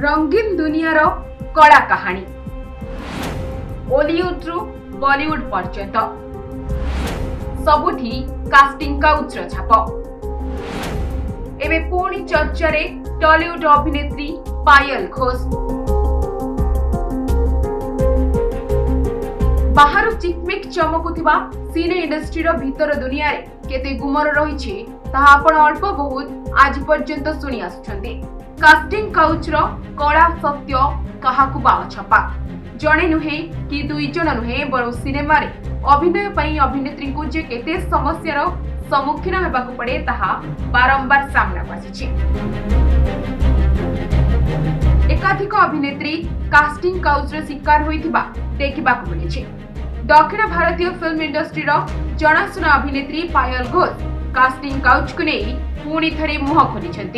रंगीन दुनियार कला कहानी ओलीवुड रु बॉलीवुड पर्यंत सबुठी कास्टिंग काउच छाप एवं पुणी चर्चारे टॉलीवुड अभिनेत्री पायल घोष बाहर चिकमिक चमकुथिबा सिने इंडस्ट्री भीतर दुनिया रे केते गुमर रही आपण अल्प बहुत आज पर्यंत शुणी आसुछन्ते। कास्टिंग काउच रो कला सत्य काहाकु बाळ छपा जणे नुहे कि दुई जण नुहे बरो सिनेमा रे अभिनय पई अभिनेत्री को जे केते समस्यार सम्मुखीन हेबाकु पड़े ताहा बारंबार सामना आसीछि। एकाधिक अभिनेत्री कास्टिंग काउच रो शिकार होइथिबा देखिबाकु मिलिछि। दक्षिण भारतीय फिल्म इंडस्ट्री रो जनाशुना अभिनेत्री पायल घोष कास्टिंग काउच को नहीं पुणी थरे मुह खोलिछन्ति।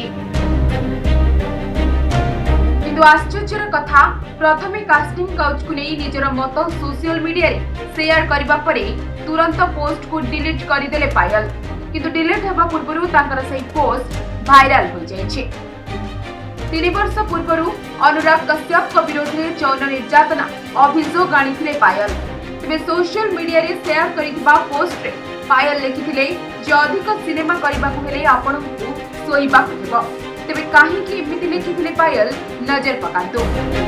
किंतु आश्चर्यर कथा प्रथमे कास्टिंग काउच को नहीं निजर मत सोशल मीडिया रे शेयर करबा परे तुरंत पोस्ट को डिलीट कर देले पायल। किंतु डिलीट हेबा पूर्वरु तांकर सही पोस्ट वायरल हो जायछि। 3 वर्ष पूर्वरु अनुराग कश्यप विरोध में यौन निर्यातना अभियोग आनिथिले पायल। तेबे सोशल मीडिया रे शेयर करितबा पोस्ट रे पायल लिखिथिले जे अधिक सिनेमा करबाकु हेले आपनकु सोइबाकु हेबो। तेबे काहे कि एमिति लिखिथिले पायल नजर पकांतु।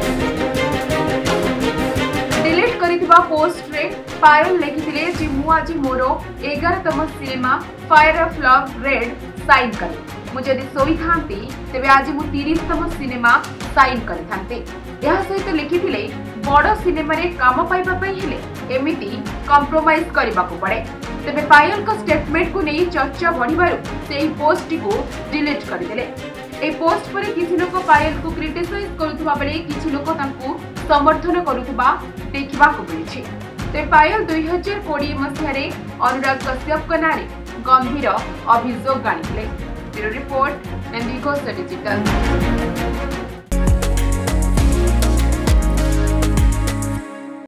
डिलीट करितबा पोस्ट रे पायल लिखिथिले जे मु आज मोरो 11तम cinema Fire of Love Red sign करी मु जदि सोई थांती तेबे आज मु 30तम सिनेमा साइन करि थांते। यह सहित लिखिथिले बड़ सिनेमा रे काम पाइबा पई हेले एमिति कंप्रोमाइज करबाकु पड़े। तेबे पायल का स्टेटमेंट को नहीं चर्चा बढ़िबारु सेही पोस्ट को डिलीट कर देले। ए पोस्ट पर किछि लोक पायल को क्रिटिसाइज करुथबा बेले किछि लोक तांको समर्थन करुथबा देखिबाकु मिलिछि। ते पायल 2020 मसिहारे अनुराग कश्यप नारे गंभीर अभियोग आनिथिले। Bureau report and digital.